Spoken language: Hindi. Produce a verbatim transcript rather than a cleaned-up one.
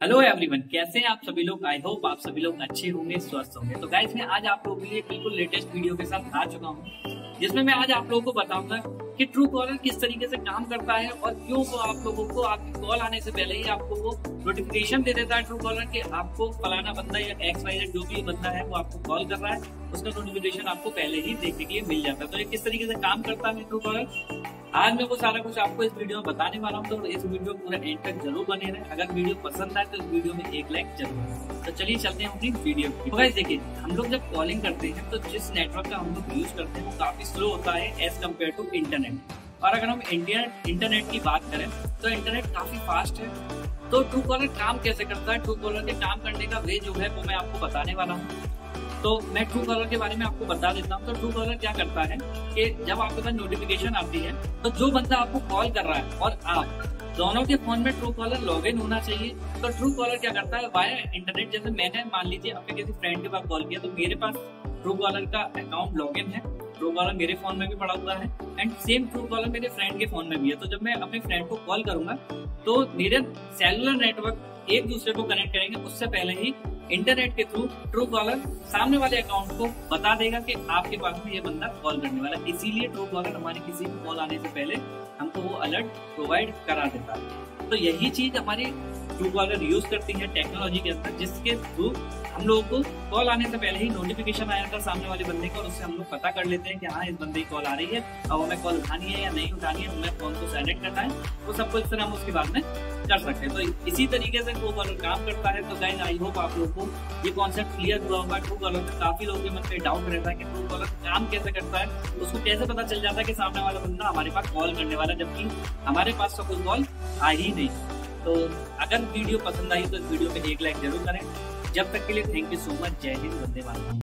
हेलो एवरीवन, कैसे हैं आप सभी लोग। आई होप आप सभी लोग अच्छे होंगे, स्वस्थ होंगे। तो गाइस, मैं आज आप लोगों के लिए बिल्कुल लेटेस्ट वीडियो के साथ आ चुका हूं, जिसमें मैं आज आप लोगों को बताऊंगा कि ट्रू कॉलर किस तरीके से काम करता है और क्यों वो आप लोगों को आपकी कॉल आने से पहले ही आपको वो नोटिफिकेशन दे देता है ट्रू कॉलर कि आपको फलाना बंदा या एक्स वाई जेड जो भी बंदा है वो आपको कॉल कर रहा है, उसका नोटिफिकेशन आपको पहले ही देखने के लिए मिल जाता है। तो ये किस तरीके से काम करता है ट्रू कॉलर, आज मैं वो सारा कुछ आपको इस वीडियो में बताने वाला हूँ। तो इस वीडियो पूरा एंड तक जरूर बने रहे। अगर वीडियो पसंद आए तो इस वीडियो में एक लाइक जरूर। तो चलिए चलते हैं अपनी वीडियो की। तो गाइस देखिए, हम लोग जब कॉलिंग करते हैं तो जिस नेटवर्क का हम लोग यूज करते हैं वो काफी स्लो होता है एज कम्पेयर टू इंटरनेट। और अगर हम इंटरनेट इंटरनेट की बात करें तो इंटरनेट काफी फास्ट है। तो ट्रू कॉलर काम कैसे करता है, ट्रू कॉलर के काम करने का वे जो है वो मैं आपको बताने वाला हूँ। तो मैं ट्रू कॉलर के बारे में आपको बता देता हूँ। तो ट्रू कॉलर क्या करता है कि जब आपके पास नोटिफिकेशन आती है तो जो बंदा आपको कॉल कर रहा है और आप दोनों के फोन में ट्रू कॉलर लॉग इन होना चाहिए। तो ट्रू कॉलर क्या करता है, वाया इंटरनेट, जैसे मैंने मान लीजिए अपने किसी फ्रेंड के पास कॉल किया तो मेरे पास ट्रू कॉलर का अकाउंट लॉग इन है, ट्रू कॉलर मेरे फोन में भी पड़ा हुआ है एंड सेम ट्रू कॉलर मेरे फ्रेंड के फोन में भी है। तो जब मैं अपने फ्रेंड को कॉल करूंगा तो मेरे सेलुलर नेटवर्क एक दूसरे को कनेक्ट करेंगे, उससे पहले ही इंटरनेट के थ्रू ट्रू कॉलर सामने वाले अकाउंट को बता देगा कि आपके पास में ये बंदा कॉल करने वाला है। इसीलिए ट्रू कॉलर हमारे किसी भी कॉल आने से पहले हमको वो अलर्ट प्रोवाइड करा देता है। तो यही चीज हमारी ट्रू कॉलर यूज करती है टेक्नोलॉजी के अंदर, जिसके थ्रू हम लोगों को कॉल आने से पहले ही नोटिफिकेशन आया था सामने वाले बंदे को और उससे हम लोग पता कर लेते हैं कि हाँ इस बंदे की कॉल आ रही है, अब हमें कॉल उठानी है या नहीं उठानी है, हमें फोन को साइलेंट करना है, वो सब कुछ हम उसके बाद में कर सकते हैं। तो इसी तरीके से ट्रू कॉलर काम करता है। तो गाइस, आई होप आप लोगों को ये कॉन्सेप्ट क्लियर हुआ होगा। ट्रू कॉलर में काफी लोगों के मन में डाउट रहता है कि ट्रू कॉलर काम कैसे करता है, उसको कैसे पता चल जाता है कि सामने वाला बंदा हमारे पास कॉल करने वाला, जबकि हमारे पास तो कोई कॉल आ ही नहीं। तो अगर वीडियो पसंद आई तो इस वीडियो पे एक लाइक जरूर करें। जब तक के लिए थैंक यू सो मच। जय हिंद, वंदे मातरम।